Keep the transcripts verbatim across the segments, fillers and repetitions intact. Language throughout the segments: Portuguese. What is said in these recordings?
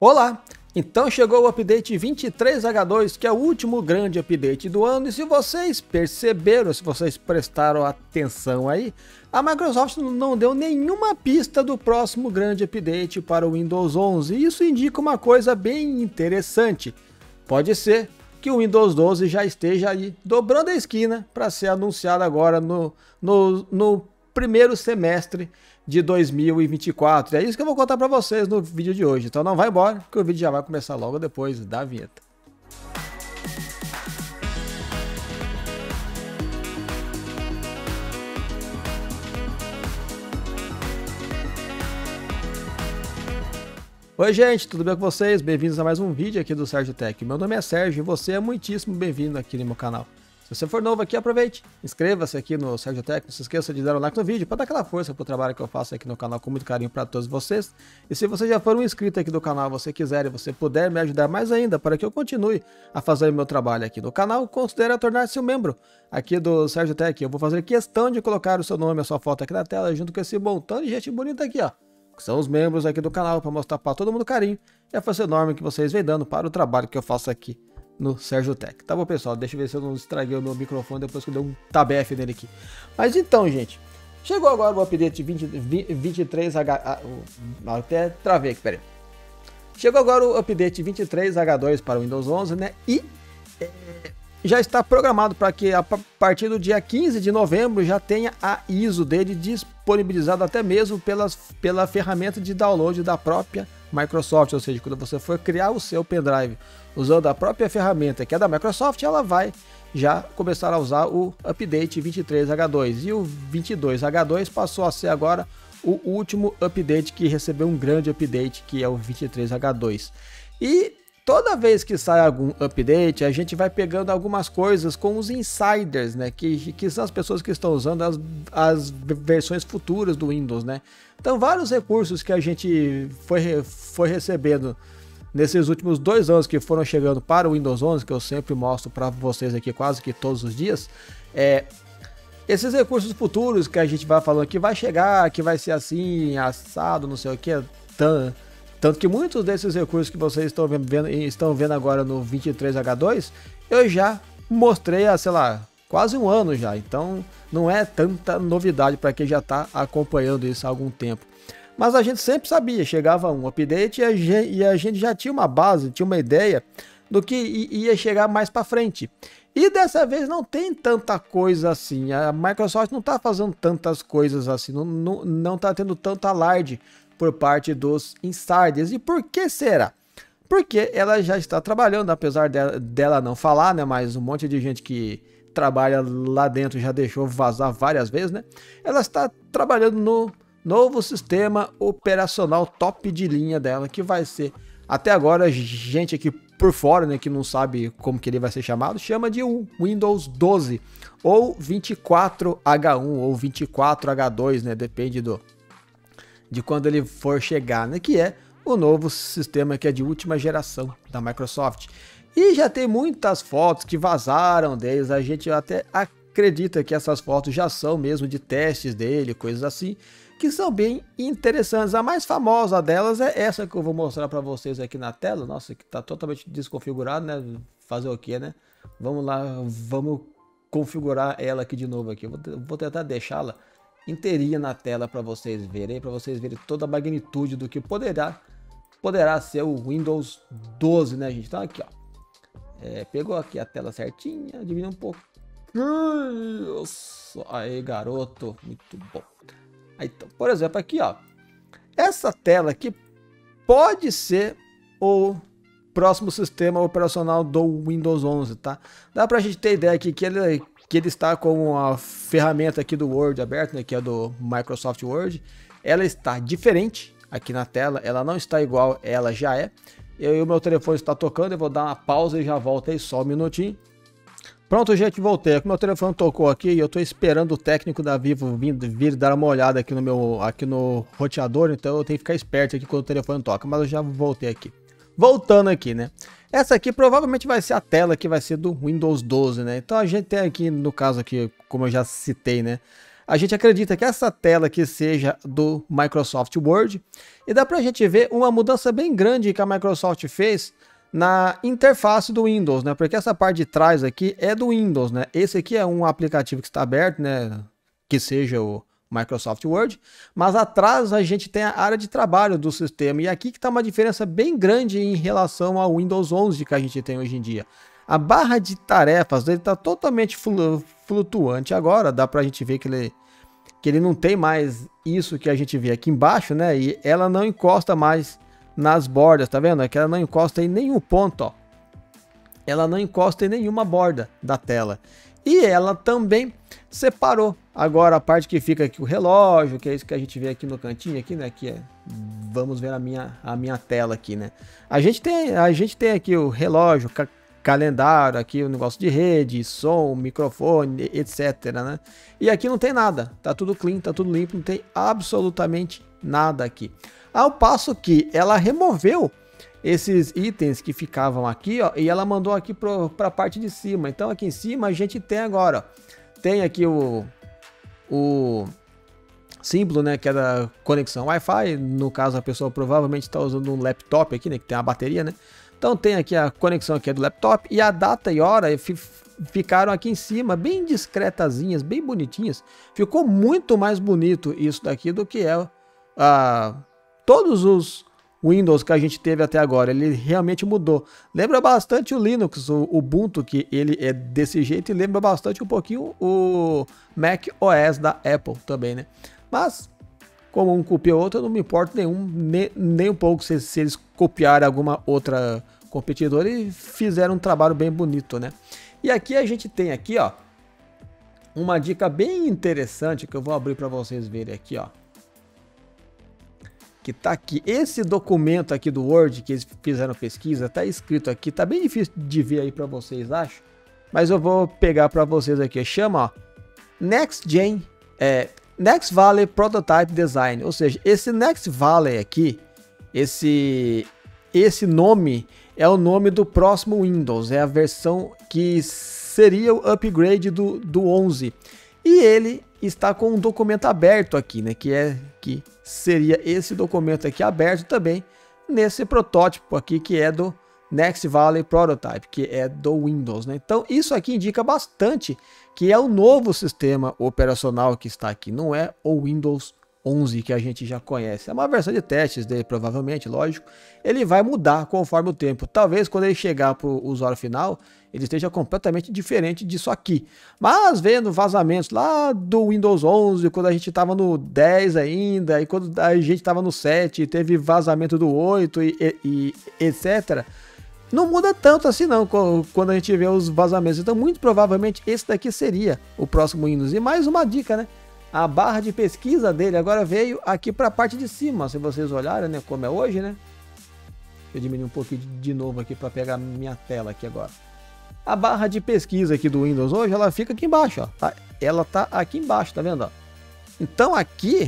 Olá! Então chegou o update vinte e três H dois, que é o último grande update do ano, e se vocês perceberam, se vocês prestaram atenção aí, a Microsoft não deu nenhuma pista do próximo grande update para o Windows onze, e isso indica uma coisa bem interessante. Pode ser que o Windows doze já esteja aí dobrando a esquina para ser anunciado agora no, no, no primeiro semestre de dois mil e vinte e quatro. É isso que eu vou contar para vocês no vídeo de hoje. Então não vai embora, que o vídeo já vai começar logo depois da vinheta. Oi gente, tudo bem com vocês? Bem-vindos a mais um vídeo aqui do Sérgio Tech. Meu nome é Sérgio e você é muitíssimo bem-vindo aqui no meu canal. Se você for novo aqui, aproveite, inscreva-se aqui no Sérgio Tech, não se esqueça de dar um like no vídeo para dar aquela força para o trabalho que eu faço aqui no canal com muito carinho para todos vocês. E se você já for um inscrito aqui do canal, você quiser e você puder me ajudar mais ainda para que eu continue a fazer o meu trabalho aqui no canal, considere tornar-se um membro aqui do Sérgio Tech. Eu vou fazer questão de colocar o seu nome e a sua foto aqui na tela junto com esse montão de gente bonita aqui, ó. Que são os membros aqui do canal, para mostrar para todo mundo o carinho e a força enorme que vocês vêm dando para o trabalho que eu faço aqui no Sérgio Tech. Tá bom, pessoal? Deixa eu ver se eu não estraguei o meu microfone depois que eu dei um tabefe nele aqui. Mas então, gente, chegou agora o update vinte, vinte e três H... Até travei aqui, peraí. Chegou agora o update vinte e três H dois para o Windows onze, né? E é, já está programado para que a partir do dia quinze de novembro já tenha a I S O dele disponibilizada até mesmo pelas, pela ferramenta de download da própria Microsoft, ou seja, quando você for criar o seu pendrive usando a própria ferramenta que é da Microsoft, ela vai já começar a usar o update vinte e três H dois, e o vinte e dois H dois passou a ser agora o último update que recebeu um grande update, que é o vinte e três H dois. E toda vez que sai algum update, a gente vai pegando algumas coisas com os insiders, né? Que, que são as pessoas que estão usando as, as versões futuras do Windows, né? Então, vários recursos que a gente foi, foi recebendo nesses últimos dois anos que foram chegando para o Windows onze, que eu sempre mostro para vocês aqui quase que todos os dias, é... esses recursos futuros que a gente vai falando que vai chegar, que vai ser assim, assado, não sei o que, tan... Tanto que muitos desses recursos que vocês estão vendo, estão vendo agora no vinte e três H dois, eu já mostrei há, sei lá, quase um ano já. Então não é tanta novidade para quem já está acompanhando isso há algum tempo. Mas a gente sempre sabia, chegava um update e a gente, e a gente já tinha uma base, tinha uma ideia do que ia chegar mais para frente. E dessa vez não tem tanta coisa assim, a Microsoft não está fazendo tantas coisas assim, não, não, não tá tendo tanto alarde por parte dos insiders. E por que será? Porque ela já está trabalhando, apesar dela, dela não falar, né? Mas um monte de gente que trabalha lá dentro já deixou vazar várias vezes, né? Ela está trabalhando no novo sistema operacional top de linha dela, que vai ser, até agora, gente aqui por fora, né, que não sabe como que ele vai ser chamado, chama de Windows doze, ou vinte e quatro H um, ou vinte e quatro H dois, né? Depende do de quando ele for chegar, né, que é o novo sistema que é de última geração da Microsoft. E já tem muitas fotos que vazaram deles, a gente até acredita que essas fotos já são mesmo de testes dele, coisas assim, que são bem interessantes. A mais famosa delas é essa que eu vou mostrar para vocês aqui na tela. Nossa, que tá totalmente desconfigurado, né? Fazer o que, né? Vamos lá, vamos configurar ela aqui de novo aqui. Eu vou, vou tentar deixá-la inteirinha na tela para vocês verem, para vocês verem toda a magnitude do que poderá poderá ser o Windows doze, né, gente? Então aqui, ó, é, pegou aqui a tela certinha, diminui um pouco. Isso, aí, garoto, muito bom. Aí, então, por exemplo, aqui, ó, essa tela aqui pode ser o próximo sistema operacional do Windows onze, tá? Dá pra gente ter ideia aqui que ele que ele está com a ferramenta aqui do Word aberta, né, que é do Microsoft Word. Ela está diferente aqui na tela, ela não está igual ela já é. Eu, o meu telefone está tocando, eu vou dar uma pausa e já volto aí, só um minutinho. Pronto, gente, voltei. Aqui meu telefone tocou aqui e eu estou esperando o técnico da Vivo vir, vir dar uma olhada aqui no meu aqui no roteador, então eu tenho que ficar esperto aqui quando o telefone toca, mas eu já voltei aqui. Voltando aqui, né? Essa aqui provavelmente vai ser a tela que vai ser do Windows doze, né? Então a gente tem aqui, no caso aqui, como eu já citei, né? A gente acredita que essa tela aqui seja do Microsoft Word. E dá pra gente ver uma mudança bem grande que a Microsoft fez na interface do Windows, né? Porque essa parte de trás aqui é do Windows, né? Esse aqui é um aplicativo que está aberto, né? Que seja o Microsoft Word, mas atrás a gente tem a área de trabalho do sistema, e aqui que está uma diferença bem grande em relação ao Windows onze que a gente tem hoje em dia. A barra de tarefas dele está totalmente flutuante agora, dá para a gente ver que ele, que ele não tem mais isso que a gente vê aqui embaixo, né? E ela não encosta mais nas bordas, tá vendo? É que ela não encosta em nenhum ponto, ó. Ela não encosta em nenhuma borda da tela. E ela também separou agora a parte que fica aqui o relógio, que é isso que a gente vê aqui no cantinho aqui, né? Que é, vamos ver a minha, a minha tela aqui, né? A gente tem, a gente tem aqui o relógio, ca calendário, aqui o negócio de rede, som, microfone, etcétera, né? E aqui não tem nada, tá tudo clean, tá tudo limpo, não tem absolutamente nada aqui. Ao passo que ela removeu esses itens que ficavam aqui, ó, e ela mandou aqui para a parte de cima. Então aqui em cima a gente tem agora, ó, tem aqui o, o símbolo, né, que é da conexão Wi-Fi. No caso a pessoa provavelmente está usando um laptop aqui, né, que tem a bateria, né. Então tem aqui a conexão aqui do laptop e a data e hora ficaram aqui em cima, bem discretazinhas, bem bonitinhas. Ficou muito mais bonito isso daqui do que é a todos os Windows que a gente teve até agora. Ele realmente mudou. Lembra bastante o Linux, o Ubuntu, que ele é desse jeito, e lembra bastante um pouquinho o Mac O S da Apple também, né? Mas, como um copia o outro, eu não me importo nenhum, nem, nem um pouco se, se eles copiarem alguma outra competidora e fizeram um trabalho bem bonito, né? E aqui a gente tem aqui, ó, uma dica bem interessante que eu vou abrir para vocês verem aqui, ó. Que tá aqui, esse documento aqui do Word que eles fizeram pesquisa, tá escrito aqui, tá bem difícil de ver aí para vocês, acho, mas eu vou pegar para vocês aqui, chama, ó, Next Gen, é, Next Valley Prototype Design, ou seja, esse Next Valley aqui, esse, esse nome é o nome do próximo Windows, é a versão que seria o upgrade do, do onze, e ele está com um documento aberto aqui, né, que é que seria esse documento aqui aberto também nesse protótipo aqui que é do Next Valley Prototype, que é do Windows, né? Então isso aqui indica bastante que é o novo sistema operacional que está aqui, não é o Windows onze que a gente já conhece. É uma versão de testes dele, provavelmente, lógico. Ele vai mudar conforme o tempo. Talvez quando ele chegar para o usuário final, ele esteja completamente diferente disso aqui. Mas vendo vazamentos lá do Windows onze, quando a gente estava no dez ainda, e quando a gente estava no sete, teve vazamento do oito e, e, e etcétera. Não muda tanto assim não, quando a gente vê os vazamentos. Então muito provavelmente esse daqui seria o próximo Windows. E mais uma dica, né? A barra de pesquisa dele agora veio aqui para a parte de cima, se vocês olharem, né, como é hoje, né? Deixa eu diminuir um pouquinho de novo aqui para pegar minha tela aqui agora. A barra de pesquisa aqui do Windows hoje, ela fica aqui embaixo, ó. Tá? Ela tá aqui embaixo, tá vendo? Ó? Então aqui,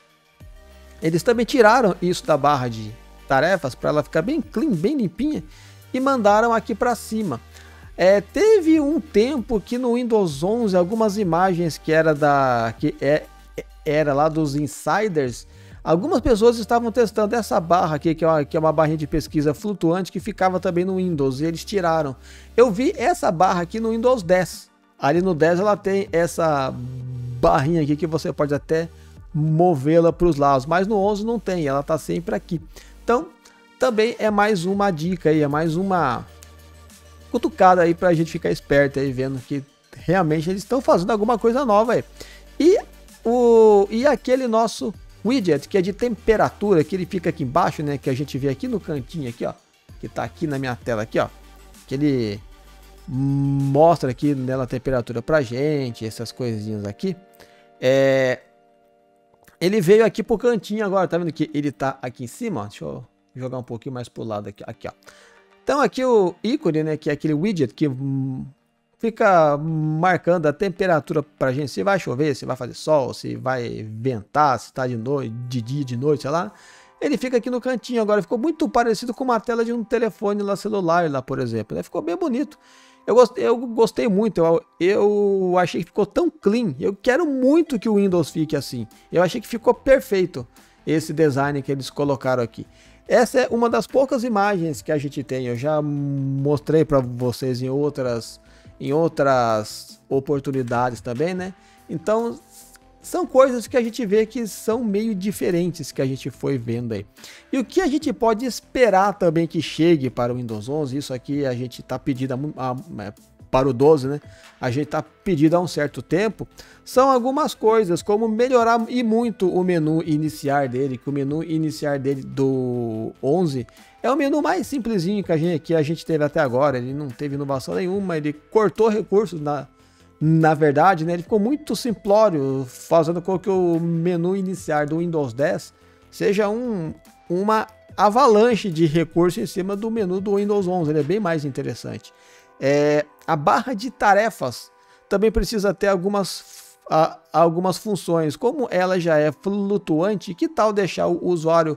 eles também tiraram isso da barra de tarefas para ela ficar bem clean, bem limpinha, e mandaram aqui para cima. É, teve um tempo que no Windows onze algumas imagens que era da que é, era lá dos insiders, algumas pessoas estavam testando essa barra aqui, que é, uma, que é uma barrinha de pesquisa flutuante que ficava também no Windows, e eles tiraram. Eu vi essa barra aqui no Windows dez. Ali no dez ela tem essa barrinha aqui que você pode até movê-la para os lados, mas no onze não tem, ela tá sempre aqui. Então também é mais uma dica aí, é mais uma cutucada aí pra gente ficar esperto aí, vendo que realmente eles estão fazendo alguma coisa nova aí. E, o, e aquele nosso widget, que é de temperatura, que ele fica aqui embaixo, né, que a gente vê aqui no cantinho aqui, ó, que tá aqui na minha tela aqui, ó, que ele mostra aqui nela a temperatura pra gente, essas coisinhas aqui. É, ele veio aqui pro cantinho agora, tá vendo que ele tá aqui em cima, ó, deixa eu jogar um pouquinho mais pro lado aqui, aqui, ó. Então aqui o ícone, né, que é aquele widget que hum, fica marcando a temperatura pra gente, se vai chover, se vai fazer sol, se vai ventar, se tá de noite, de dia, de noite, sei lá. Ele fica aqui no cantinho agora, ficou muito parecido com uma tela de um telefone lá celular lá, por exemplo, né? Ficou bem bonito. Eu gostei, eu gostei muito, eu, eu achei que ficou tão clean. Eu quero muito que o Windows fique assim. Eu achei que ficou perfeito esse design que eles colocaram aqui. Essa é uma das poucas imagens que a gente tem. Eu já mostrei para vocês em outras, em outras oportunidades também, né? Então, são coisas que a gente vê que são meio diferentes que a gente foi vendo aí. E o que a gente pode esperar também que chegue para o Windows onze, isso aqui a gente está pedindo a, a, para o doze, né? A gente está pedindo há um certo tempo, são algumas coisas, como melhorar e muito o menu iniciar dele, que o menu iniciar dele do onze é o menu mais simplesinho que a gente, que a gente teve até agora. Ele não teve inovação nenhuma, ele cortou recursos na... Na verdade, né, ele ficou muito simplório, fazendo com que o menu iniciar do Windows dez seja um, uma avalanche de recursos em cima do menu do Windows onze. Ele é bem mais interessante. É, a barra de tarefas também precisa ter algumas, a, algumas funções. Como ela já é flutuante, que tal deixar o usuário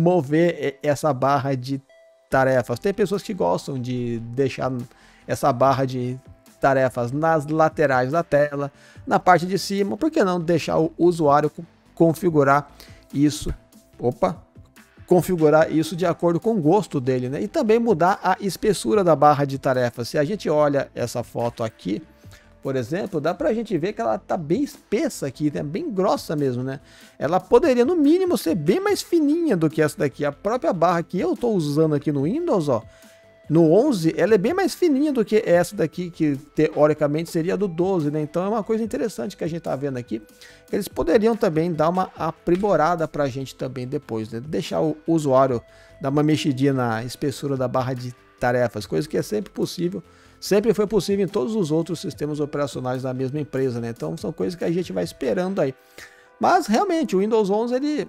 mover essa barra de tarefas? Tem pessoas que gostam de deixar essa barra de tarefas nas laterais da tela, na parte de cima. Por que não deixar o usuário configurar isso? Opa! Configurar isso de acordo com o gosto dele, né? E também mudar a espessura da barra de tarefas. Se a gente olha essa foto aqui, por exemplo, dá pra gente ver que ela tá bem espessa aqui, né? Bem grossa mesmo, né? Ela poderia no mínimo ser bem mais fininha do que essa daqui. A própria barra que eu tô usando aqui no Windows, ó, no onze, ela é bem mais fininha do que essa daqui, que teoricamente seria do doze, né? Então é uma coisa interessante que a gente tá vendo aqui. Eles poderiam também dar uma aprimorada pra gente também depois, né? Deixar o usuário dar uma mexidinha na espessura da barra de tarefas, coisa que é sempre possível, sempre foi possível em todos os outros sistemas operacionais da mesma empresa, né? Então são coisas que a gente vai esperando aí. Mas realmente o Windows onze, ele...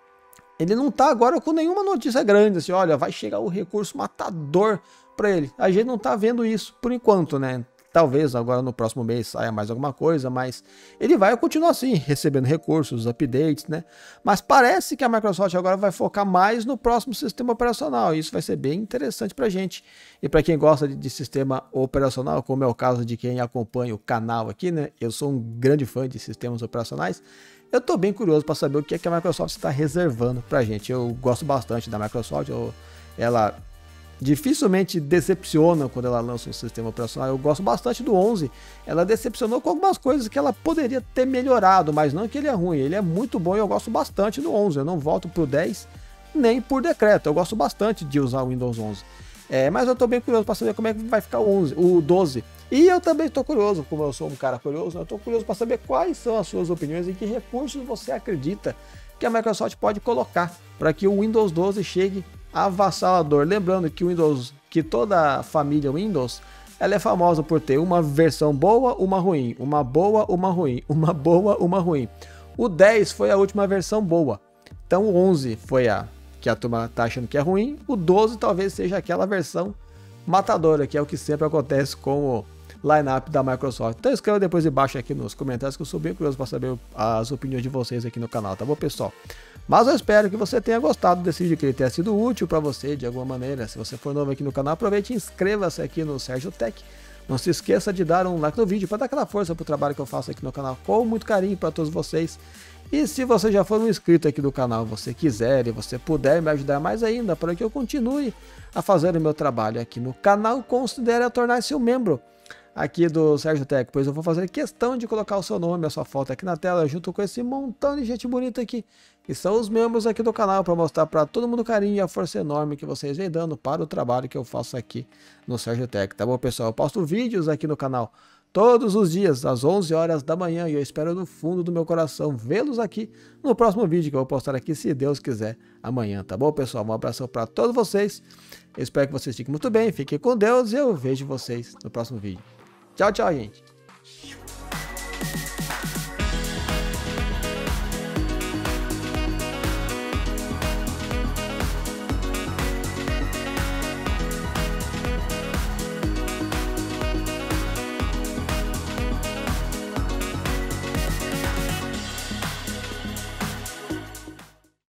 Ele não tá agora com nenhuma notícia grande, assim, olha, vai chegar o recurso matador para ele. A gente não tá vendo isso por enquanto, né? Talvez agora no próximo mês saia mais alguma coisa, mas ele vai continuar assim, recebendo recursos, updates, né? Mas parece que a Microsoft agora vai focar mais no próximo sistema operacional. E isso vai ser bem interessante pra gente. E para quem gosta de, de sistema operacional, como é o caso de quem acompanha o canal aqui, né? Eu sou um grande fã de sistemas operacionais. Eu tô bem curioso para saber o que é que a Microsoft está reservando pra gente. Eu gosto bastante da Microsoft, eu, ela dificilmente decepciona quando ela lança um sistema operacional. Eu gosto bastante do onze, ela decepcionou com algumas coisas que ela poderia ter melhorado, mas não que ele é ruim, ele é muito bom e eu gosto bastante do onze. Eu não volto pro dez nem por decreto, eu gosto bastante de usar o Windows onze. É, mas eu tô bem curioso para saber como é que vai ficar o onze, o doze. E eu também estou curioso, como eu sou um cara curioso, eu estou curioso para saber quais são as suas opiniões e que recursos você acredita que a Microsoft pode colocar para que o Windows doze chegue avassalador. Lembrando que o Windows, que toda a família Windows, ela é famosa por ter uma versão boa, uma ruim, uma boa, uma ruim, uma boa, uma ruim. O dez foi a última versão boa, então o onze foi a que a turma tá achando que é ruim, o doze talvez seja aquela versão matadora, que é o que sempre acontece com o line-up da Microsoft. Então escreva depois embaixo aqui nos comentários, que eu sou bem curioso para saber as opiniões de vocês aqui no canal, tá bom, pessoal? Mas eu espero que você tenha gostado desse vídeo, que ele tenha sido útil para você de alguma maneira. Se você for novo aqui no canal, aproveite e inscreva-se aqui no Sérgio Tech. Não se esqueça de dar um like no vídeo para dar aquela força pro trabalho que eu faço aqui no canal, com muito carinho para todos vocês. E se você já for um inscrito aqui do canal, você quiser e você puder me ajudar mais ainda para que eu continue a fazer o meu trabalho aqui no canal, considere tornar-se um membro aqui do Sérgio Tech, pois eu vou fazer questão de colocar o seu nome, a sua foto aqui na tela, junto com esse montão de gente bonita aqui, que são os membros aqui do canal, para mostrar para todo mundo o carinho e a força enorme que vocês vêm dando para o trabalho que eu faço aqui no Sérgio Tech, tá bom, pessoal? Eu posto vídeos aqui no canal todos os dias, às onze horas da manhã, e eu espero no fundo do meu coração vê-los aqui no próximo vídeo que eu vou postar aqui, se Deus quiser, amanhã, tá bom, pessoal? Um abração para todos vocês, eu espero que vocês fiquem muito bem, fiquem com Deus e eu vejo vocês no próximo vídeo. Tchau, tchau, gente.